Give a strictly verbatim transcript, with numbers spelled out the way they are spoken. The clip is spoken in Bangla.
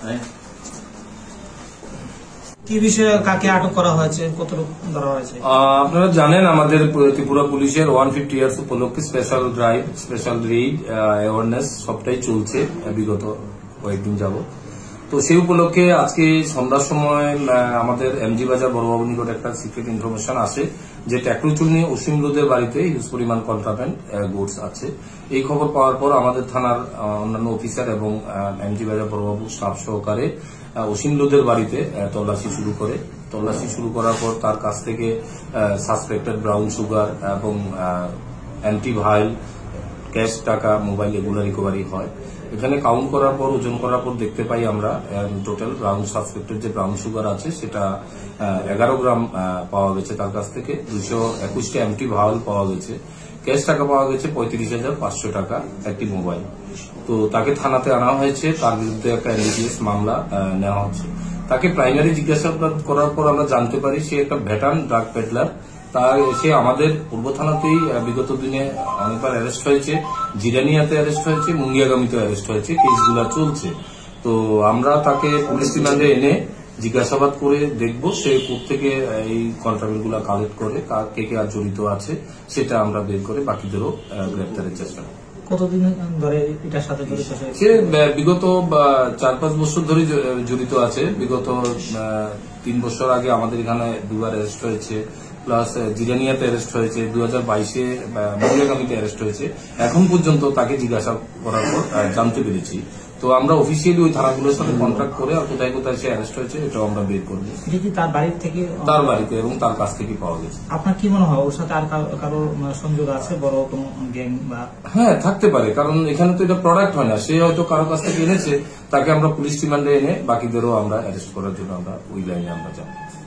কি বিষয়ে কাকে আটক করা হয়েছে, কতটুকু ধরা হয়েছে? আপনারা জানেন আমাদের ত্রিপুরা পুলিশের ওয়ান ফিফটি ইয়ার্স উপলক্ষে special drive, special raid, awareness সবটাই চলছে বিগত কয়েকদিন যাবত। তো সেই উপলক্ষে আজকে সন্ধ্যার সময় আমাদের এমজি বাজার বড়বাবু নিকট একটা সিক্রেট ইনফরমেশন আসে যে ট্যাক্টরচুল নিয়ে অসীম রোদের বাড়িতে হিউজ পরিমাণ কন্ট্রাব্যান্ড গুডস আছে। এই খবর পাওয়ার পর আমাদের থানার অন্যান্য অফিসার এবং এমজি বাজার বড়বাবু স্টাফ সহকারে অসীম রোদের বাড়িতে তল্লাশি শুরু করে তল্লাশি শুরু করার পর তার কাছ থেকে সাসপেক্টেড ব্রাউন সুগার এবং অ্যান্টিভাইল, ক্যাশ টাকা, মোবাইল এগুলো রিকভারি হয়। এখানে কাউন্ট করার পর, ওজন করার পর দেখতে পাই আমরা টোটাল ব্রাউন সাসপেক্টেড যে ব্রাউন সুগার আছে সেটা এগারো গ্রাম পাওয়া গেছে তার কাছ থেকে, দুইশো একুশটা এমটি ভাওয়াল পাওয়া গেছে, ক্যাশ টাকা পাওয়া গেছে পঁয়ত্রিশ হাজার পাঁচশো টাকা, একটি মোবাইল। তো তাকে থানাতে আনা হয়েছে, তার বিরুদ্ধে একটা এনডিপিএস মামলা নেওয়া হচ্ছে। তাকে প্রাইমারি জিজ্ঞাসাবাদ করার পর আমরা জানতে পারি সে একটা ভ্যাটার্ন ড্রাগ পেডলার। তার সে আমাদের পূর্ব থানাতেই বিগত দিনে অনেকবার অ্যারেস্ট হয়েছে, জিরানিয়াতে অ্যারেস্ট হয়েছে, মুঙ্গিয়াগামীতে অ্যারেস্ট হয়েছে, কেসগুলো চলছে। তো আমরা তাকে পুলিশ রিমান্ডে এনে জিজ্ঞাসাবাদ করে দেখব সে কোথেকে এই কন্ট্রাব্যান্ডগুলো কালেক্ট করে, কে কে আর জড়িত আছে সেটা আমরা বের করে বাকিদেরও গ্রেপ্তারের চেষ্টা করব। কতদিন ধরে এটার সাথে জড়িত? সে বিগত চার পাঁচ বছর ধরে জড়িত আছে। বিগত তিন বছর আগে আমাদের এখানে দুবার অ্যারেস্ট হয়েছে, প্লাস জিরানিয়াতে অ্যারেস্ট হয়েছে, দু হাজার বাইশে মুঙ্গিয়াগামীতে অ্যারেস্ট হয়েছে। এখন পর্যন্ত তাকে জিজ্ঞাসা করার পর জানতে পেরেছি। তো আমরা অফিসিয়ালি ওই থানাগুলোর সাথে কন্ট্যাক্ট করে আর কোথায় কোথায় সে অ্যারেস্ট হয়েছে এটাও আমরা বের করবো। তার বাড়ি থেকে তার বাড়িতে এবং তার কাছ থেকে পাওয়া গেছে। আপনার কি মনে হয় ওর সাথে আর কারো সংযোগ আছে, বড় কোনো গ্যাং বা? হ্যাঁ, থাকতে পারে, কারণ এখানে তো এটা প্রোডাক্ট হয় না, সে হয়তো কারো কাছ থেকে এনেছে, তাকে আমরা পুলিশ রিমান্ডে এনে বাকিদেরও আমরা অ্যারেস্ট করার জন্য আমরা ওই লাইনে আমরা যাবো।